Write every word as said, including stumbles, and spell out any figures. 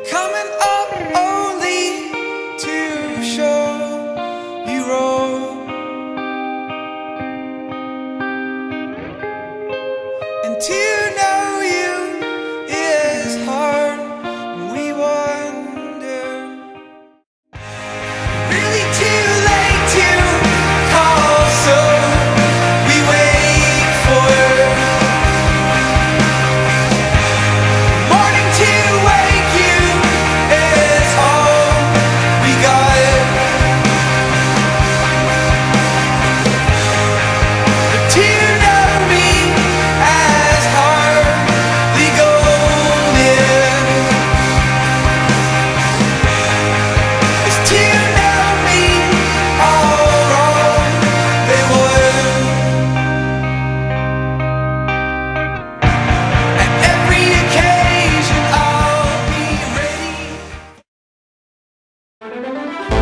coming up only to show you wrong, and to know you is hard. We wonder, really too late to call, so we wait for morning to wake you is all we got. But to know me as hardly golden is to know me all wrong they would. At every occasion I'll be ready.